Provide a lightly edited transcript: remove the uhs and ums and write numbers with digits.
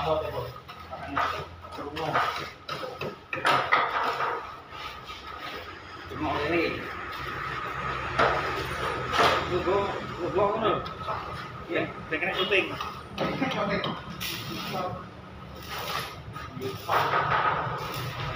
abot ya, Bos. Rumah. Cuma ini. Gua ngono. Ya, kena syuting. Oke.